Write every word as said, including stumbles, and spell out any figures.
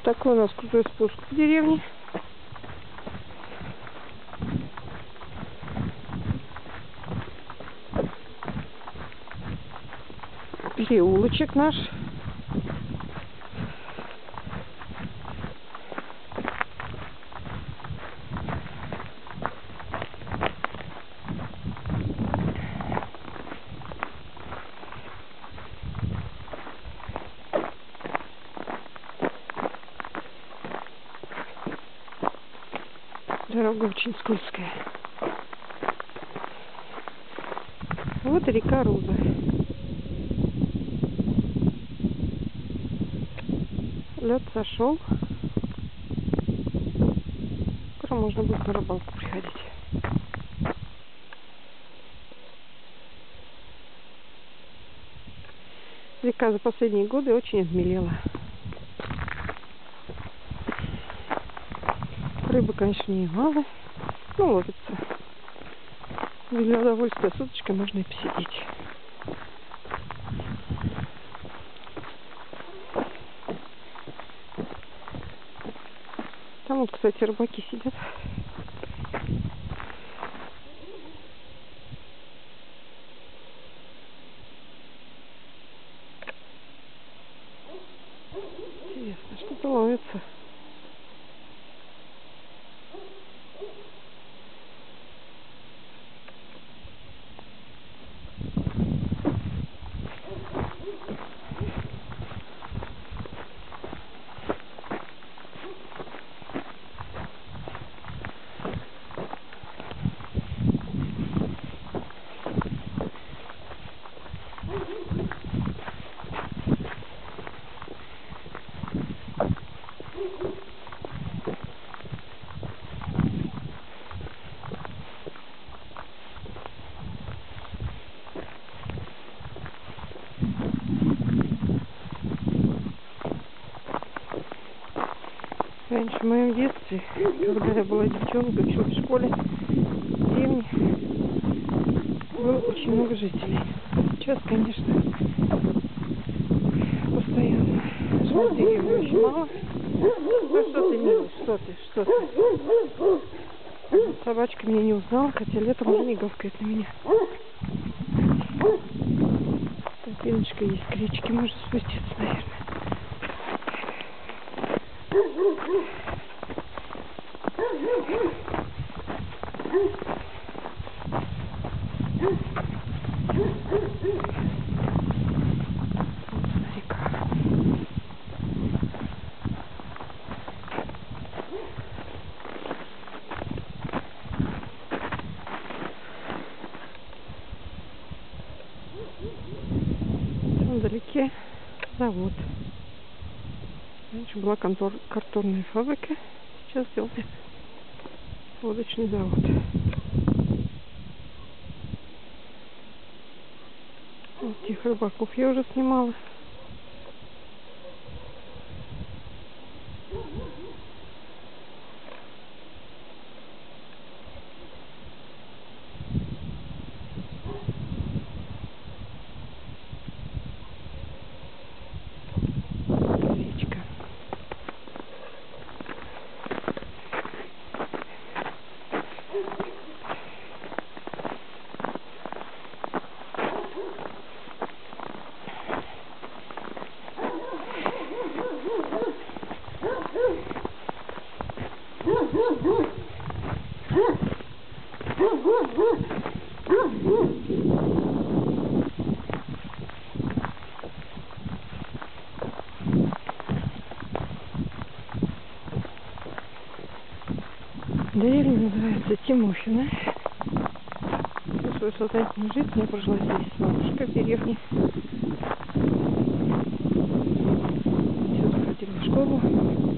Такой у нас крутой спуск в деревне. Переулочек наш. Дорога очень скользкая. Вот и река Руза. Лед сошел. Скоро можно будет на рыбалку приходить. Река за последние годы очень обмелела. Рыбы, конечно, немало, но ловится. Для удовольствия с удочкой можно и посидеть. Там вот, кстати, рыбаки сидят. Интересно, что-то ловится. Раньше в моем детстве, когда я была девчонкой, училась в школе, в деревне, было очень много жителей. Сейчас, конечно, постоянно живут в деревне очень мало. Ну что ты, милый, что ты, что ты? Собачка меня не узнала, хотя летом уже не гавкает на меня. Тропиночка есть, к речке можно спуститься, наверное. Река. Там вдалеке завод. Раньше была контор, картонная фабрика, сейчас сделали водочный завод. Вот тех рыбаков я уже снимала. Речка. Деревня называется Тимохина. Всю свою сознательную жизнь я прожила здесь с бабушкой в деревне. Отсюда ходила в школу.